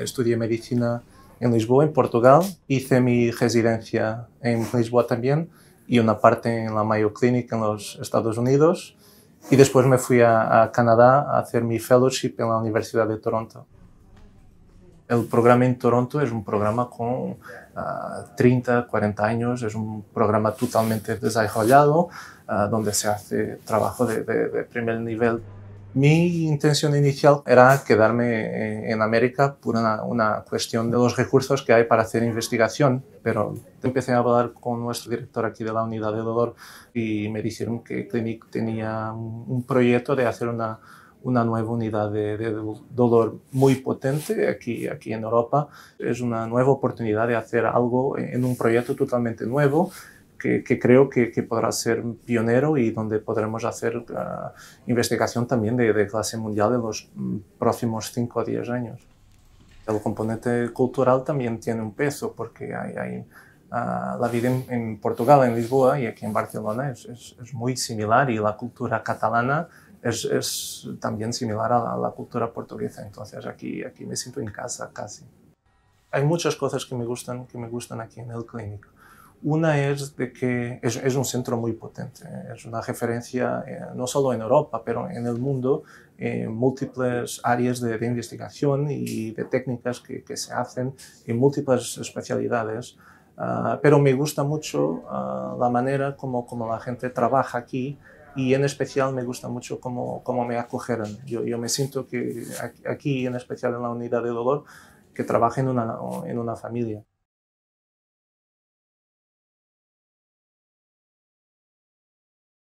Estudié medicina en Lisboa, en Portugal. Hice mi residencia en Lisboa también y una parte en la Mayo Clinic en los Estados Unidos. Y después me fui a Canadá a hacer mi fellowship en la Universidad de Toronto. El programa en Toronto es un programa con 30, 40 años, es un programa totalmente desarrollado, donde se hace trabajo de primer nivel. Mi intención inicial era quedarme en América por una cuestión de los recursos que hay para hacer investigación, pero empecé a hablar con nuestro director aquí de la unidad de dolor y me dijeron que Clinic tenía un proyecto de hacer una nueva unidad de dolor muy potente aquí en Europa. Es una nueva oportunidad de hacer algo en un proyecto totalmente nuevo que creo que podrá ser pionero y donde podremos hacer investigación también de clase mundial en los próximos 5 o 10 años. El componente cultural también tiene un peso porque la vida en Portugal, en Lisboa y aquí en Barcelona es muy similar y la cultura catalana es también similar a la cultura portuguesa, entonces aquí me siento en casa casi. Hay muchas cosas que me gustan aquí en el Clinic. Una es de que es un centro muy potente, es una referencia no solo en Europa, pero en el mundo, en múltiples áreas de investigación y de técnicas que se hacen en múltiples especialidades. Pero me gusta mucho la manera como la gente trabaja aquí y en especial me gusta mucho cómo me acogieron. Yo me siento que aquí, en especial en la unidad de dolor, que trabaja en una familia.